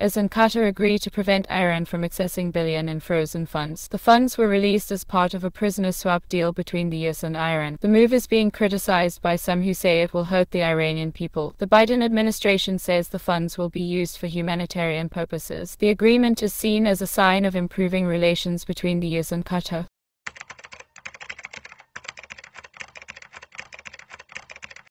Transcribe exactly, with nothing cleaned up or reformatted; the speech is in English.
as and Qatar agree to prevent Iran from accessing billion in frozen funds. The funds were released as part of a prisoner swap deal between the U S and Iran. The move is being criticized by some who say it will hurt the Iranian people. The Biden administration says the funds will be used for humanitarian purposes. The agreement is seen as a sign of improving relations between the U S and Qatar.